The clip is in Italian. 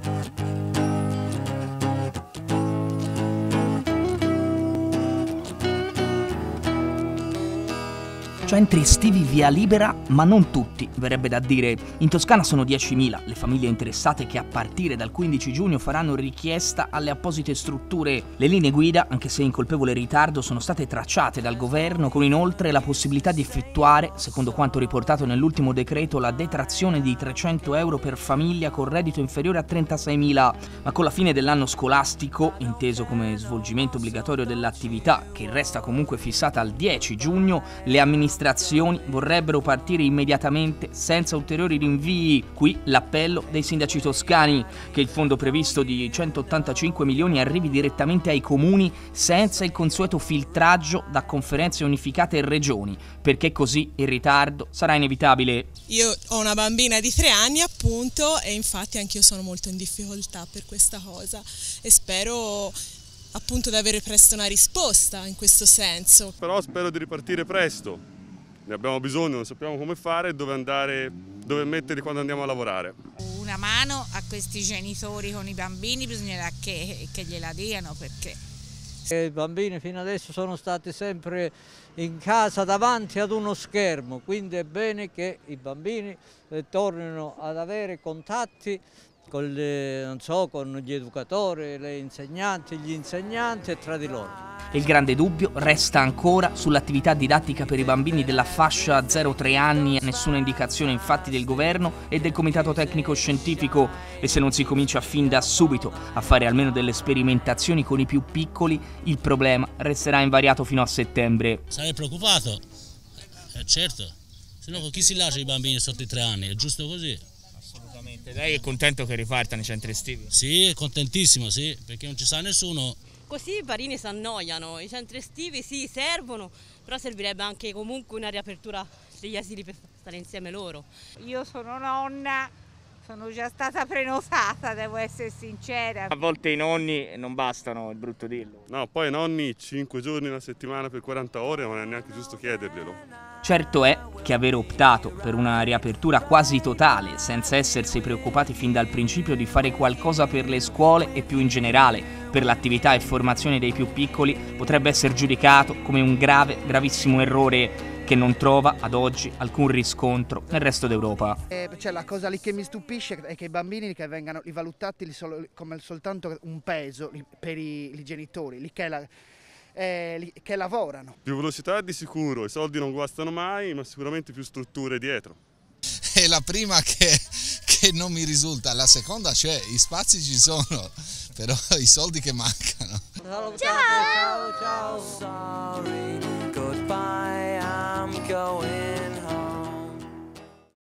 Centri estivi via libera, ma non tutti, verrebbe da dire. In Toscana sono 10.000 le famiglie interessate che a partire dal 15 giugno faranno richiesta alle apposite strutture. Le linee guida, anche se in colpevole ritardo, sono state tracciate dal governo, con inoltre la possibilità di effettuare, secondo quanto riportato nell'ultimo decreto, la detrazione di 300 euro per famiglia con reddito inferiore a 36.000. Ma con la fine dell'anno scolastico, inteso come svolgimento obbligatorio dell'attività, che resta comunque fissata al 10 giugno, le amministrazioni vorrebbero partire immediatamente senza ulteriori rinvii. Qui l'appello dei sindaci toscani: che il fondo previsto di 185 milioni arrivi direttamente ai comuni senza il consueto filtraggio da conferenze unificate e regioni, perché così il ritardo sarà inevitabile. Io ho una bambina di 3 anni appunto, e infatti anch'io sono molto in difficoltà per questa cosa e spero appunto di avere presto una risposta in questo senso. Però spero di ripartire presto. Ne abbiamo bisogno, non sappiamo come fare, dove andare, dove metterli quando andiamo a lavorare. Una mano a questi genitori con i bambini bisognerà che gliela diano, perché i bambini fino adesso sono stati sempre in casa davanti ad uno schermo, quindi è bene che i bambini tornino ad avere contatti con gli educatori, le insegnanti, gli insegnanti e tra di loro. Il grande dubbio resta ancora sull'attività didattica per i bambini della fascia 0-3 anni, nessuna indicazione infatti del governo e del comitato tecnico scientifico, e se non si comincia fin da subito a fare almeno delle sperimentazioni con i più piccoli, il problema resterà invariato fino a settembre. Sarei preoccupato, certo, se no con chi si lascia i bambini sotto i 3 anni, è giusto così. Assolutamente. Lei è contento che ripartano i centri estivi? Sì, è contentissimo, sì, perché non ci sa nessuno. Così i bambini si annoiano, i centri estivi sì, servono, però servirebbe anche comunque una riapertura degli asili per stare insieme loro. Io sono nonna, sono già stata prenotata, devo essere sincera. A volte i nonni non bastano, è brutto dirlo. No, poi i nonni 5 giorni una settimana per 40 ore non è neanche giusto chiederglielo. Certo è che aver optato per una riapertura quasi totale, senza essersi preoccupati fin dal principio di fare qualcosa per le scuole e più in generale per l'attività e formazione dei più piccoli, potrebbe essere giudicato come un gravissimo errore che non trova ad oggi alcun riscontro nel resto d'Europa. Cioè, la cosa lì che mi stupisce è che i bambini che vengano rivalutati come soltanto un peso per i genitori, che lavorano. Più velocità di sicuro, i soldi non guastano mai, ma sicuramente più strutture dietro. È la prima che non mi risulta, la seconda c'è, i spazi ci sono, però i soldi che mancano. Ciao! Ciao! Ciao!